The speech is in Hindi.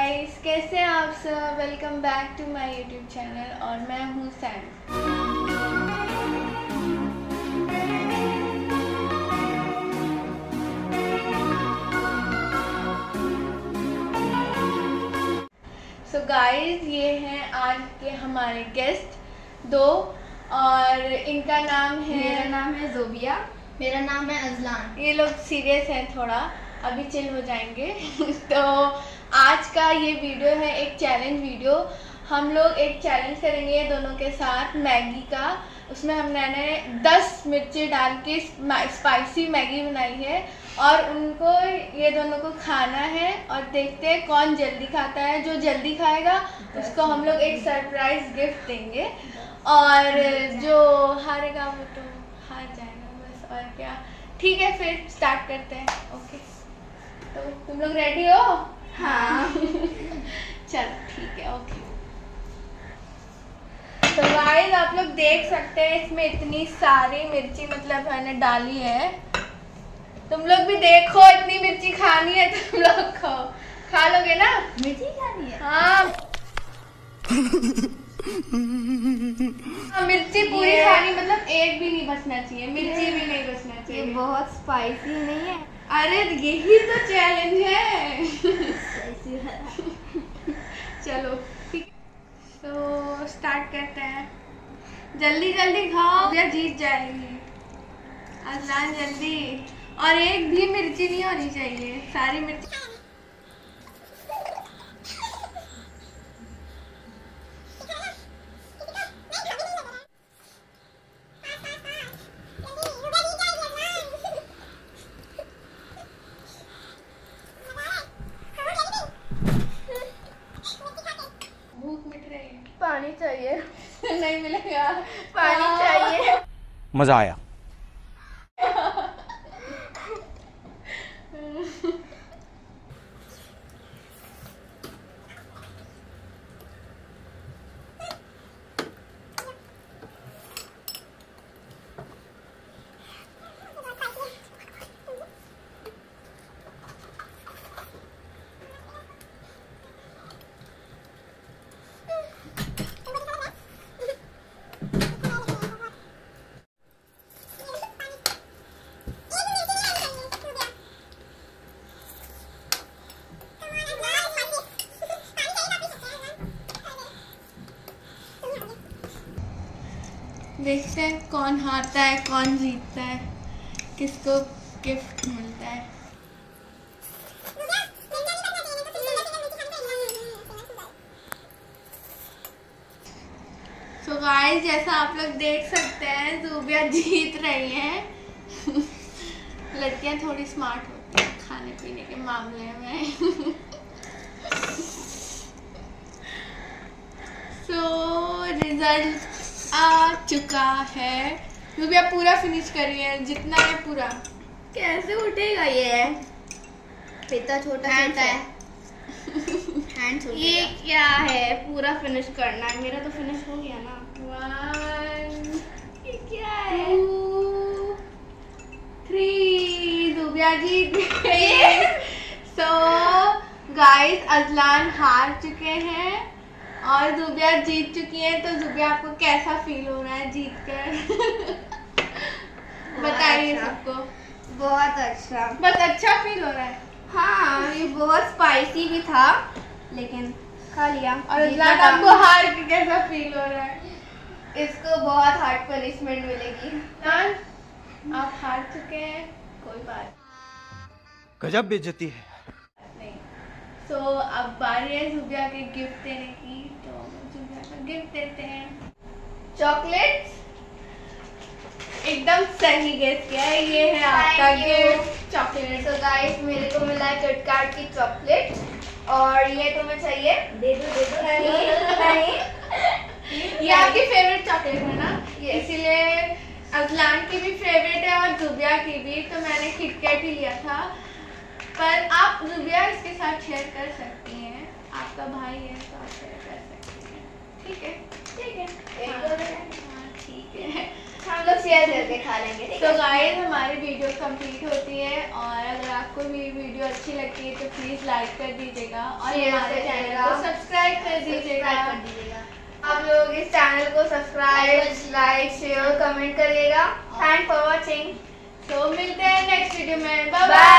गाइस, कैसे हैं आप सब। Welcome back to my YouTube channel और मैं हूँ सैम। सो गाइस, ये हैं आज के हमारे गेस्ट दो और इनका नाम है, मेरा नाम है जोबिया। मेरा नाम है अजलान। ये लोग सीरियस हैं थोड़ा, अभी चिल हो जाएंगे। तो आज का ये वीडियो है एक चैलेंज वीडियो। हम लोग एक चैलेंज करेंगे ये दोनों के साथ मैगी का। उसमें हमने 10 मिर्ची डाल के स्पाइसी मैगी बनाई है और उनको ये दोनों को खाना है और देखते हैं कौन जल्दी खाता है। जो जल्दी खाएगा उसको हम लोग एक सरप्राइज गिफ्ट देंगे और जो हारेगा वो तो हार जाएगा, बस और क्या। ठीक है, फिर स्टार्ट करते हैं। ओके, तो तुम लोग रेडी हो? हाँ। चलो ठीक है, ओके। तो गाइस, आप लोग देख सकते हैं इसमें इतनी सारी मिर्ची मतलब मैंने डाली है। तुम लोग भी देखो, इतनी मिर्ची खानी है तुम लोग को। खा लोगे ना? मिर्ची खानी है? हाँ। मिर्ची पूरी खानी, मतलब एक भी नहीं बचना चाहिए, मिर्ची भी नहीं बचना चाहिए। ये बहुत स्पाइसी नहीं है। अरे यही तो चैलेंज है। चलो ठीक है, तो स्टार्ट करते हैं। जल्दी जल्दी खाओ या जीत जाएगी। अजलान जल्दी, और एक भी मिर्ची नहीं होनी चाहिए, सारी मिर्ची। भूख मिट रही है, पानी चाहिए। नहीं मिलेगा, पानी चाहिए। मजा आया। देखते हैं कौन हारता है कौन जीतता है, किसको गिफ्ट मिलता है। तो गाइस, जैसा आप लोग देख सकते हैं ज़ुबिया जीत रही हैं। लड़कियां थोड़ी स्मार्ट होती हैं खाने पीने के मामले में। सो रिजल्ट आ चुका है। ज़ुबिया पूरा फिनिश करी है, जितना है पूरा। कैसे उठेगा ये? इतना छोटा छोटा है। ये क्या है? पूरा फिनिश करना है। मेरा तो फिनिश हो गया ना। 1 ये क्या है? 2 3 ज़ुबिया जीत गई। सो गाइस, अजलान हार चुके हैं और ज़ुबिया जीत चुकी है। तो ज़ुबिया, आपको कैसा फील हो रहा है जीत कर? बताइए अच्छा। सबको। बहुत अच्छा। बस अच्छा फील हो रहा है। हाँ, ये बहुत स्पाइसी भी था लेकिन खा लिया। और अजलान, आपको हार के कैसा फील हो रहा है? इसको बहुत हार्ड पनिशमेंट मिलेगी। अजलान, आप हार चुके हैं, कोई बात गजब बेइज्जती है। नहीं। सो अब बारी है ज़ुबिया के गिफ्ट देने की, तो ज़ुबिया का गिफ्ट देते हैं। चॉकलेट्स, एकदम सही गेस किया है। ये है आपका Thank you. Gift, chocolate. तो गाइस, मेरे को मिला है किटकैट की चॉकलेट और ये तुम्हें चाहिए? दे दो। नहीं। ये आपकी फेवरेट चॉकलेट है ना? इसीलिए अजलान की भी फेवरेट है और ज़ुबिया की भी, तो मैंने किटकैट ही लिया था। पर आप ज़ुबिया इसके साथ शेयर कर सकती हैं, आपका भाई है तो आप शेयर कर सकती हैं। ठीक है? ठीक है। हाँ, ठीक है। हम लोग शेयर करके खा लेंगे, ठीक तो है? गाइस हमारी वीडियो कंप्लीट होती है और अगर आपको भी वीडियो अच्छी लगती है तो प्लीज लाइक कर दीजिएगा और शेयर हमारे कर चैनल दीजिएगा। को सब्सक्राइब कर दीजिएगा। सब्सक्राइब कर दीजिएगा। आप लोग इस चैनल को सब्सक्राइब, लाइक, शेयर, कमेंट करिएगा। Thank for watching. तो मिलते हैं नेक्स्ट वीडियो में। Bye bye.